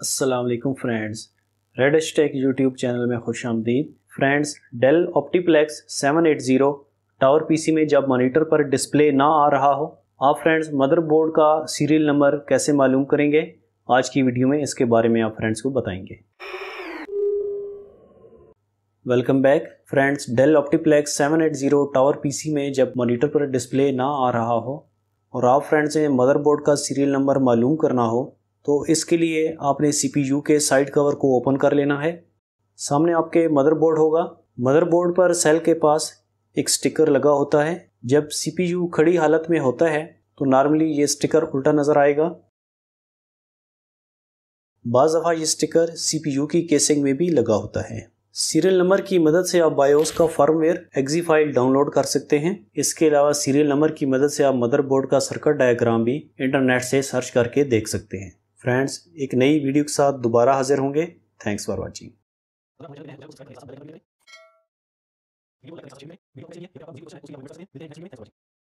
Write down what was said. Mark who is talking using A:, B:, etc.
A: अस्सलाम वालेकुम friends, radish tech YouTube channel में खुश आमदीद। Friends, Dell OptiPlex 780 tower PC में जब मॉनिटर पर डिस्प्ले ना आ रहा हो, आप फ्रेंड्स मदरबोर्ड का सीरियल नंबर कैसे मालूम करेंगे। आज की वीडियो में इसके बारे में आप फ्रेंड्स को बताएंगे। Welcome back friends. Dell OptiPlex 780 tower PC में जब मॉनिटर पर डिस्प्ले ना आ रहा हो और आप फ्रेंड्स ने मदरबोर्ड का सीरियल नंबर मालूम करना हो, तो इसके लिए आपने CPU के साइड कवर को ओपन कर लेना है। सामने आपके मदरबोर्ड होगा। मदरबोर्ड पर सेल के पास एक स्टिकर लगा होता है। जब CPU खड़ी हालत में होता है तो नॉर्मली ये स्टिकर उल्टा नज़र आएगा। बाज़ दफ़ा ये स्टिकर CPU की केसिंग में भी लगा होता है। सीरियल नंबर की मदद से आप बायोस का फर्मवेयर एक्जी फाइल डाउनलोड कर सकते हैं। इसके अलावा सीरियल नंबर की मदद से आप मदरबोर्ड का सर्किट डायग्राम भी इंटरनेट से सर्च करके देख सकते हैं। फ्रेंड्स, एक नई वीडियो के साथ दोबारा हाजिर होंगे। Thanks for watching.